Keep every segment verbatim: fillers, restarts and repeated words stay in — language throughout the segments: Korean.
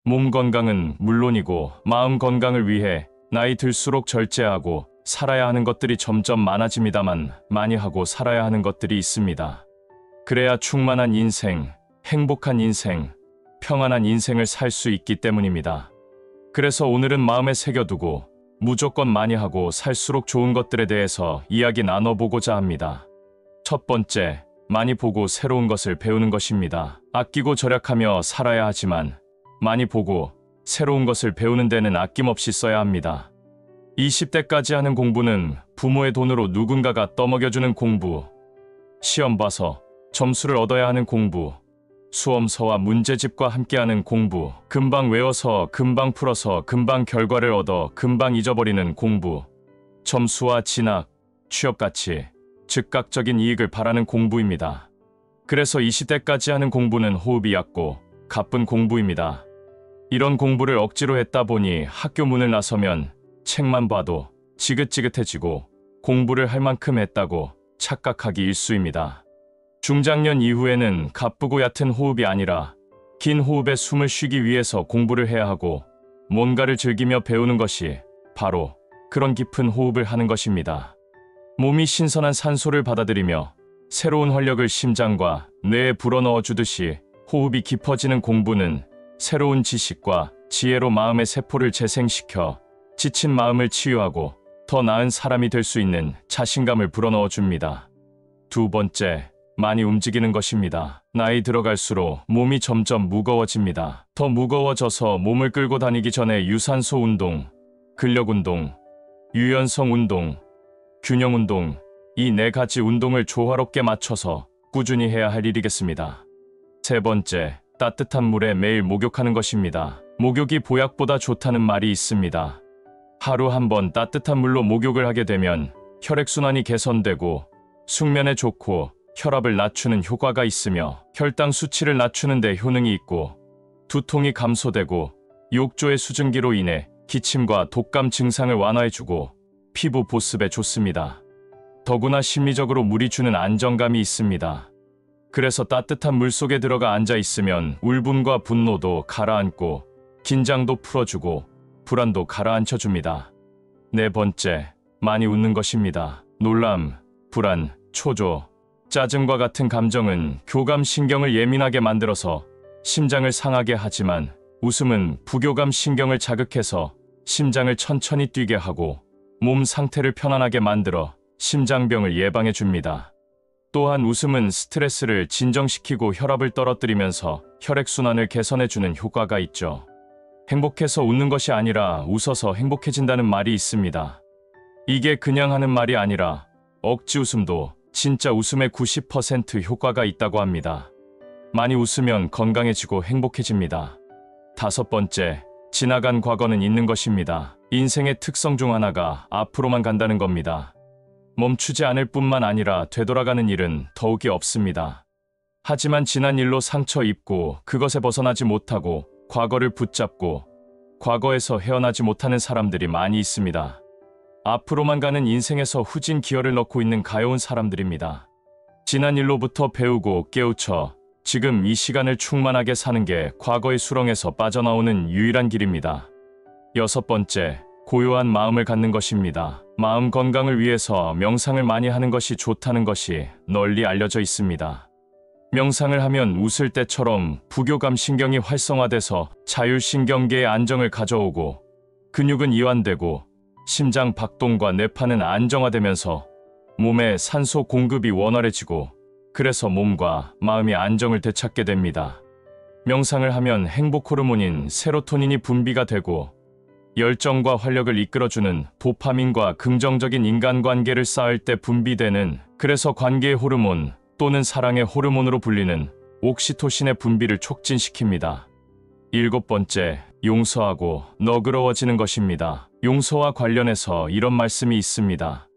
몸 건강은 물론이고 마음 건강을 위해 나이 들수록 절제하고 살아야 하는 것들이 점점 많아집니다만 많이 하고 살아야 하는 것들이 있습니다. 그래야 충만한 인생, 행복한 인생, 평안한 인생을 살 수 있기 때문입니다. 그래서 오늘은 마음에 새겨두고 무조건 많이 하고 살수록 좋은 것들에 대해서 이야기 나눠보고자 합니다. 첫 번째, 많이 보고 새로운 것을 배우는 것입니다. 아끼고 절약하며 살아야 하지만 많이 보고 새로운 것을 배우는 데는 아낌없이 써야 합니다. 이십 대까지 하는 공부는 부모의 돈으로 누군가가 떠먹여주는 공부, 시험 봐서 점수를 얻어야 하는 공부, 수험서와 문제집과 함께하는 공부, 금방 외워서 금방 풀어서 금방 결과를 얻어 금방 잊어버리는 공부, 점수와 진학, 취업가치, 즉각적인 이익을 바라는 공부입니다. 그래서 이십 대까지 하는 공부는 호흡이 얕고 가쁜 공부입니다. 이런 공부를 억지로 했다 보니 학교 문을 나서면 책만 봐도 지긋지긋해지고 공부를 할 만큼 했다고 착각하기 일쑤입니다. 중장년 이후에는 가쁘고 얕은 호흡이 아니라 긴 호흡에 숨을 쉬기 위해서 공부를 해야 하고 뭔가를 즐기며 배우는 것이 바로 그런 깊은 호흡을 하는 것입니다. 몸이 신선한 산소를 받아들이며 새로운 활력을 심장과 뇌에 불어넣어 주듯이 호흡이 깊어지는 공부는 새로운 지식과 지혜로 마음의 세포를 재생시켜 지친 마음을 치유하고 더 나은 사람이 될 수 있는 자신감을 불어넣어 줍니다. 두 번째, 많이 움직이는 것입니다. 나이 들어갈수록 몸이 점점 무거워집니다. 더 무거워져서 몸을 끌고 다니기 전에 유산소 운동, 근력 운동, 유연성 운동, 균형 운동, 이 네 가지 운동을 조화롭게 맞춰서 꾸준히 해야 할 일이겠습니다. 세 번째, 따뜻한 물에 매일 목욕하는 것입니다. 목욕이 보약보다 좋다는 말이 있습니다. 하루 한 번 따뜻한 물로 목욕을 하게 되면 혈액순환이 개선되고 숙면에 좋고 혈압을 낮추는 효과가 있으며 혈당 수치를 낮추는 데 효능이 있고 두통이 감소되고 욕조의 수증기로 인해 기침과 독감 증상을 완화해주고 피부 보습에 좋습니다. 더구나 심리적으로 물이 주는 안정감이 있습니다. 그래서 따뜻한 물속에 들어가 앉아있으면 울분과 분노도 가라앉고 긴장도 풀어주고 불안도 가라앉혀줍니다. 네 번째, 많이 웃는 것입니다. 놀람, 불안, 초조, 짜증과 같은 감정은 교감신경을 예민하게 만들어서 심장을 상하게 하지만 웃음은 부교감 신경을 자극해서 심장을 천천히 뛰게 하고 몸 상태를 편안하게 만들어 심장병을 예방해 줍니다. 또한 웃음은 스트레스를 진정시키고 혈압을 떨어뜨리면서 혈액순환을 개선해주는 효과가 있죠. 행복해서 웃는 것이 아니라 웃어서 행복해진다는 말이 있습니다. 이게 그냥 하는 말이 아니라 억지 웃음도 진짜 웃음의 구십 퍼센트 효과가 있다고 합니다. 많이 웃으면 건강해지고 행복해집니다. 다섯 번째, 지나간 과거는 있는 것입니다. 인생의 특성 중 하나가 앞으로만 간다는 겁니다. 멈추지 않을 뿐만 아니라 되돌아가는 일은 더욱이 없습니다. 하지만 지난 일로 상처 입고 그것에 벗어나지 못하고 과거를 붙잡고 과거에서 헤어나지 못하는 사람들이 많이 있습니다. 앞으로만 가는 인생에서 후진 기어를 넣고 있는 가여운 사람들입니다. 지난 일로부터 배우고 깨우쳐 지금 이 시간을 충만하게 사는 게 과거의 수렁에서 빠져나오는 유일한 길입니다. 여섯 번째, 고요한 마음을 갖는 것입니다. 마음 건강을 위해서 명상을 많이 하는 것이 좋다는 것이 널리 알려져 있습니다. 명상을 하면 웃을 때처럼 부교감 신경이 활성화돼서 자율신경계의 안정을 가져오고 근육은 이완되고 심장 박동과 뇌파는 안정화되면서 몸에 산소 공급이 원활해지고 그래서 몸과 마음이 안정을 되찾게 됩니다. 명상을 하면 행복 호르몬인 세로토닌이 분비가 되고 열정과 활력을 이끌어주는 도파민과 긍정적인 인간관계를 쌓을 때 분비되는 그래서 관계의 호르몬 또는 사랑의 호르몬으로 불리는 옥시토신의 분비를 촉진시킵니다. 일곱 번째, 용서하고 너그러워지는 것입니다. 용서와 관련해서 이런 말씀이 있습니다.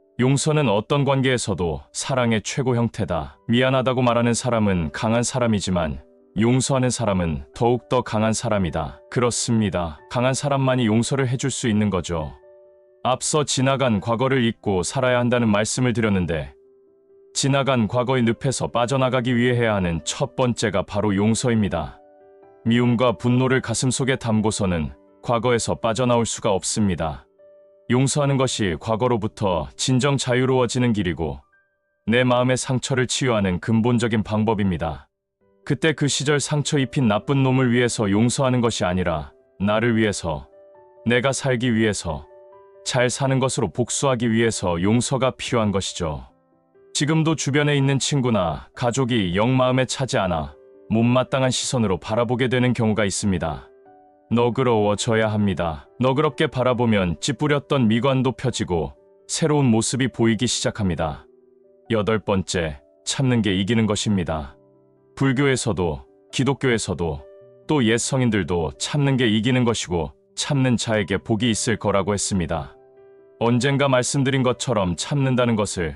용서는 어떤 관계에서도 사랑의 최고 형태다. 미안하다고 말하는 사람은 강한 사람이지만 용서하는 사람은 더욱더 강한 사람이다. 그렇습니다. 강한 사람만이 용서를 해줄 수 있는 거죠. 앞서 지나간 과거를 잊고 살아야 한다는 말씀을 드렸는데 지나간 과거의 늪에서 빠져나가기 위해 해야 하는 첫 번째가 바로 용서입니다. 미움과 분노를 가슴속에 담고서는 과거에서 빠져나올 수가 없습니다. 용서하는 것이 과거로부터 진정 자유로워지는 길이고 내 마음의 상처를 치유하는 근본적인 방법입니다. 그때 그 시절 상처 입힌 나쁜 놈을 위해서 용서하는 것이 아니라 나를 위해서, 내가 살기 위해서, 잘 사는 것으로 복수하기 위해서 용서가 필요한 것이죠. 지금도 주변에 있는 친구나 가족이 영 마음에 차지 않아 못마땅한 시선으로 바라보게 되는 경우가 있습니다. 너그러워져야 합니다. 너그럽게 바라보면 찌푸렸던 미관도 펴지고 새로운 모습이 보이기 시작합니다. 여덟 번째, 참는 게 이기는 것입니다. 불교에서도 기독교에서도 또 옛 성인들도 참는 게 이기는 것이고 참는 자에게 복이 있을 거라고 했습니다. 언젠가 말씀드린 것처럼 참는다는 것을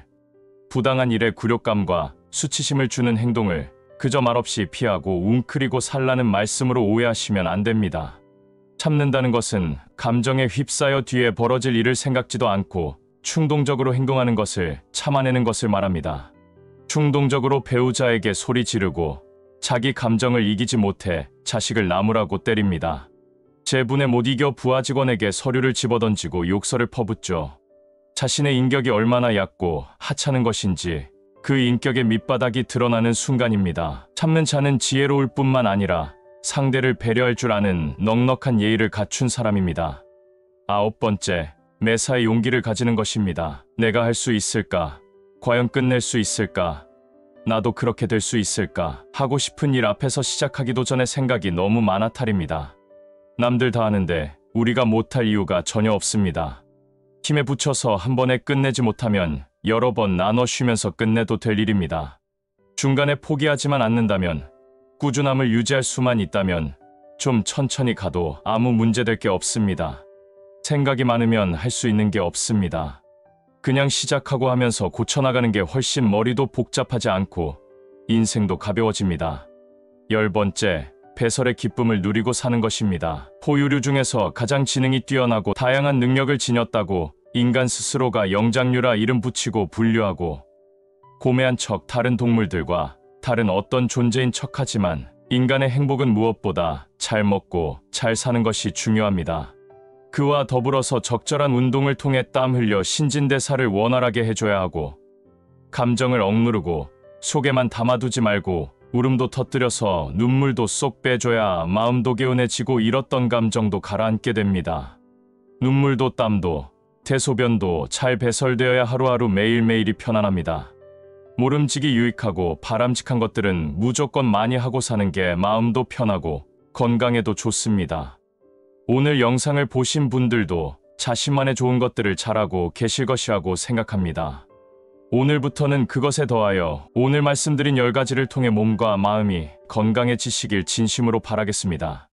부당한 일에 굴욕감과 수치심을 주는 행동을 그저 말없이 피하고 웅크리고 살라는 말씀으로 오해하시면 안 됩니다. 참는다는 것은 감정에 휩싸여 뒤에 벌어질 일을 생각지도 않고 충동적으로 행동하는 것을 참아내는 것을 말합니다. 충동적으로 배우자에게 소리 지르고 자기 감정을 이기지 못해 자식을 나무라고 때립니다. 제분에 못 이겨 부하 직원에게 서류를 집어던지고 욕설을 퍼붓죠. 자신의 인격이 얼마나 얕고 하찮은 것인지 그 인격의 밑바닥이 드러나는 순간입니다. 참는 자는 지혜로울 뿐만 아니라 상대를 배려할 줄 아는 넉넉한 예의를 갖춘 사람입니다. 아홉 번째, 매사에 용기를 가지는 것입니다. 내가 할 수 있을까? 과연 끝낼 수 있을까? 나도 그렇게 될 수 있을까? 하고 싶은 일 앞에서 시작하기도 전에 생각이 너무 많아 탈입니다. 남들 다 하는데 우리가 못할 이유가 전혀 없습니다. 힘에 부쳐서 한 번에 끝내지 못하면 여러 번 나눠 쉬면서 끝내도 될 일입니다. 중간에 포기하지만 않는다면, 꾸준함을 유지할 수만 있다면 좀 천천히 가도 아무 문제될 게 없습니다. 생각이 많으면 할 수 있는 게 없습니다. 그냥 시작하고 하면서 고쳐나가는 게 훨씬 머리도 복잡하지 않고 인생도 가벼워집니다. 열 번째, 배설의 기쁨을 누리고 사는 것입니다. 포유류 중에서 가장 지능이 뛰어나고 다양한 능력을 지녔다고 인간 스스로가 영장류라 이름 붙이고 분류하고 고매한 척 다른 동물들과 다른 어떤 존재인 척하지만 인간의 행복은 무엇보다 잘 먹고 잘 사는 것이 중요합니다. 그와 더불어서 적절한 운동을 통해 땀 흘려 신진대사를 원활하게 해줘야 하고 감정을 억누르고 속에만 담아두지 말고 울음도 터뜨려서 눈물도 쏙 빼줘야 마음도 개운해지고 잃었던 감정도 가라앉게 됩니다. 눈물도 땀도 대소변도 잘 배설되어야 하루하루 매일매일이 편안합니다. 모름지기 유익하고 바람직한 것들은 무조건 많이 하고 사는 게 마음도 편하고 건강에도 좋습니다. 오늘 영상을 보신 분들도 자신만의 좋은 것들을 잘하고 계실 것이라고 생각합니다. 오늘부터는 그것에 더하여 오늘 말씀드린 열 가지를 통해 몸과 마음이 건강해지시길 진심으로 바라겠습니다.